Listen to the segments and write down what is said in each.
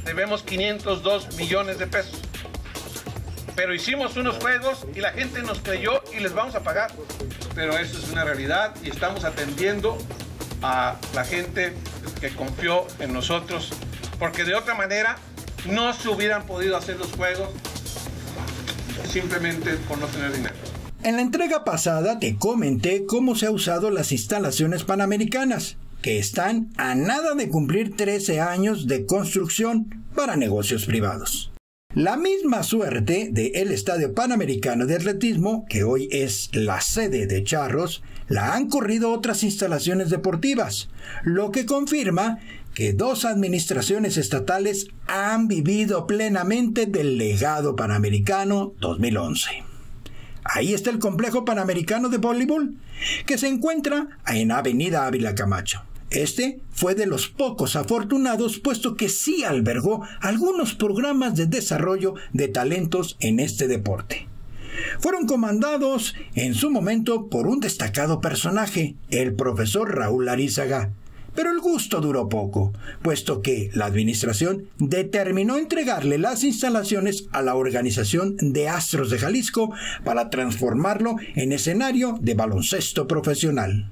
debemos 502 millones de pesos. Pero hicimos unos juegos y la gente nos creyó y les vamos a pagar. Pero eso es una realidad y estamos atendiendo a la gente que confió en nosotros, porque de otra manera no se hubieran podido hacer los juegos simplemente por no tener dinero. En la entrega pasada te comenté cómo se ha usado las instalaciones panamericanas, que están a nada de cumplir 13 años de construcción para negocios privados. La misma suerte del Estadio Panamericano de Atletismo, que hoy es la sede de Charros, la han corrido otras instalaciones deportivas, lo que confirma que dos administraciones estatales han vivido plenamente del legado panamericano 2011. Ahí está el Complejo Panamericano de Voleibol, que se encuentra en Avenida Ávila Camacho. Este fue de los pocos afortunados, puesto que sí albergó algunos programas de desarrollo de talentos en este deporte. Fueron comandados en su momento por un destacado personaje, el profesor Raúl Arízaga, pero el gusto duró poco, puesto que la administración determinó entregarle las instalaciones a la organización de Astros de Jalisco para transformarlo en escenario de baloncesto profesional.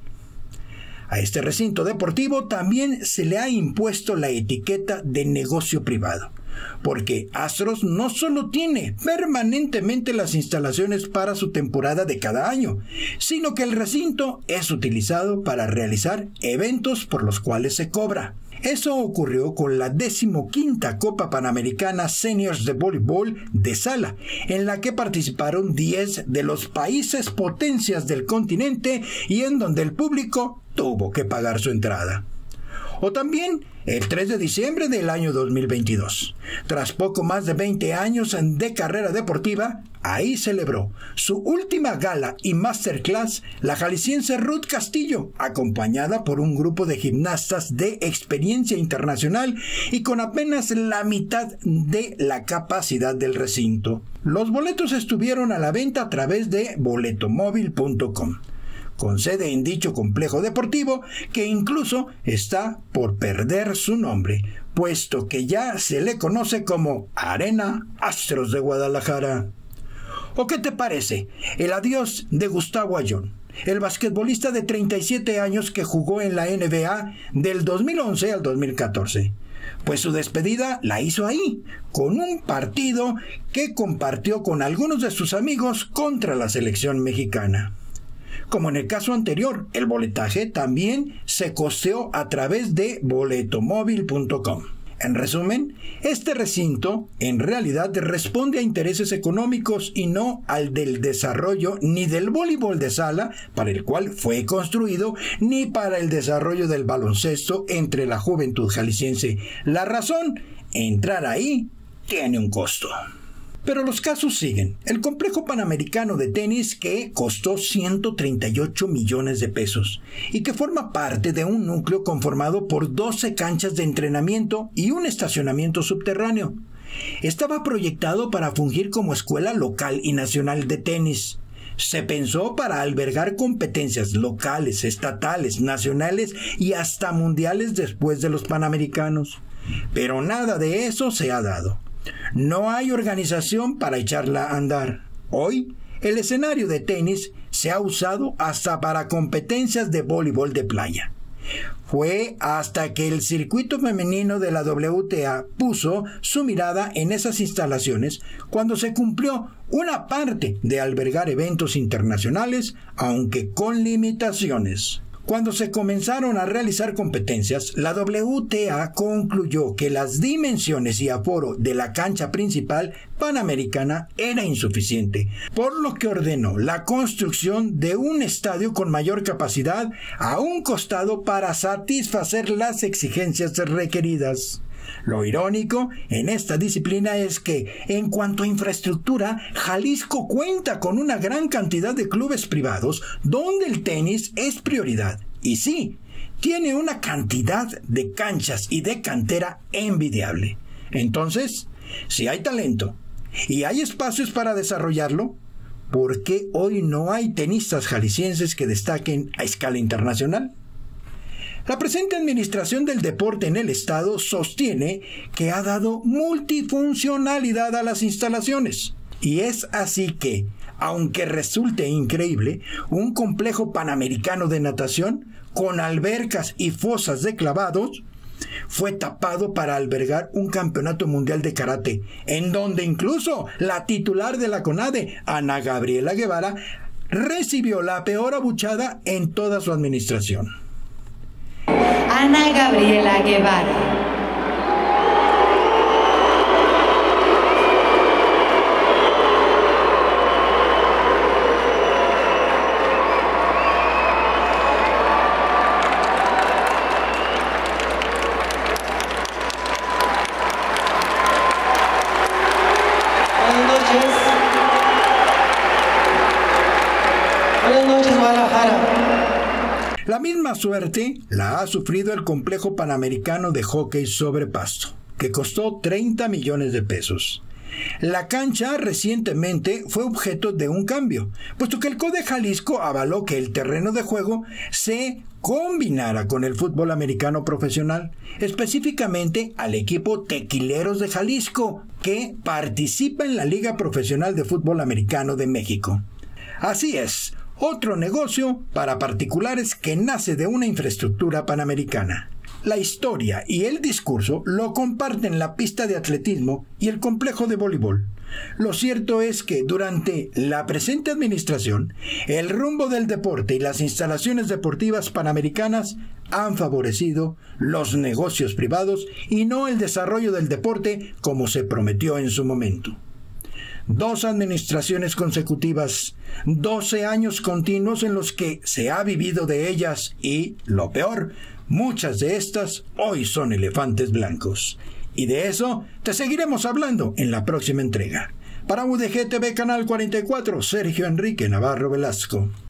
A este recinto deportivo también se le ha impuesto la etiqueta de negocio privado, porque Astros no solo tiene permanentemente las instalaciones para su temporada de cada año, sino que el recinto es utilizado para realizar eventos por los cuales se cobra. Eso ocurrió con la 15ª Copa Panamericana Seniors de Voleibol de Sala, en la que participaron 10 de los países potencias del continente y en donde el público tuvo que pagar su entrada. O también el 3 de diciembre del año 2022. Tras poco más de 20 años de carrera deportiva, ahí celebró su última gala y masterclass la jalisciense Ruth Castillo, acompañada por un grupo de gimnastas de experiencia internacional y con apenas la mitad de la capacidad del recinto. Los boletos estuvieron a la venta a través de boletomóvil.com. con sede en dicho complejo deportivo, que incluso está por perder su nombre, puesto que ya se le conoce como Arena Astros de Guadalajara. ¿O qué te parece el adiós de Gustavo Ayllón, el basquetbolista de 37 años que jugó en la NBA del 2011 al 2014? Pues su despedida la hizo ahí, con un partido que compartió con algunos de sus amigos contra la selección mexicana. Como en el caso anterior, el boletaje también se costeó a través de boletomóvil.com. En resumen, este recinto en realidad responde a intereses económicos y no al del desarrollo ni del voleibol de sala, para el cual fue construido, ni para el desarrollo del baloncesto entre la juventud jalisciense. La razón, entrar ahí tiene un costo. Pero los casos siguen. El complejo panamericano de tenis, que costó 138 millones de pesos y que forma parte de un núcleo conformado por 12 canchas de entrenamiento y un estacionamiento subterráneo. Estaba proyectado para fungir como escuela local y nacional de tenis. Se pensó para albergar competencias locales, estatales, nacionales y hasta mundiales después de los panamericanos. Pero nada de eso se ha dado. No hay organización para echarla a andar. Hoy, el escenario de tenis se ha usado hasta para competencias de voleibol de playa. Fue hasta que el circuito femenino de la WTA puso su mirada en esas instalaciones cuando se cumplió una parte de albergar eventos internacionales, aunque con limitaciones. Cuando se comenzaron a realizar competencias, la WTA concluyó que las dimensiones y aforo de la cancha principal panamericana era insuficiente, por lo que ordenó la construcción de un estadio con mayor capacidad a un costado para satisfacer las exigencias requeridas. Lo irónico en esta disciplina es que, en cuanto a infraestructura, Jalisco cuenta con una gran cantidad de clubes privados donde el tenis es prioridad. Y sí, tiene una cantidad de canchas y de cantera envidiable. Entonces, si hay talento y hay espacios para desarrollarlo, ¿por qué hoy no hay tenistas jaliscienses que destaquen a escala internacional? La presente administración del deporte en el estado sostiene que ha dado multifuncionalidad a las instalaciones. Y es así que, aunque resulte increíble, un complejo panamericano de natación con albercas y fosas de clavados fue tapado para albergar un campeonato mundial de karate, en donde incluso la titular de la CONADE, Ana Gabriela Guevara, recibió la peor abuchada en toda su administración. Ana Gabriela Guevara. Buenas noches, Guadalajara. La misma suerte la ha sufrido el complejo panamericano de hockey sobre pasto, que costó 30 millones de pesos. La cancha recientemente fue objeto de un cambio, puesto que el CODE Jalisco avaló que el terreno de juego se combinara con el fútbol americano profesional, específicamente al equipo Tequileros de Jalisco, que participa en la Liga Profesional de Fútbol Americano de México. Así es, otro negocio para particulares que nace de una infraestructura panamericana. La historia y el discurso lo comparten la pista de atletismo y el complejo de voleibol. Lo cierto es que durante la presente administración, el rumbo del deporte y las instalaciones deportivas panamericanas han favorecido los negocios privados y no el desarrollo del deporte como se prometió en su momento. 2 administraciones consecutivas, 12 años continuos en los que se ha vivido de ellas y, lo peor, muchas de estas hoy son elefantes blancos. Y de eso te seguiremos hablando en la próxima entrega. Para UDG TV Canal 44, Sergio Enrique Navarro Velasco.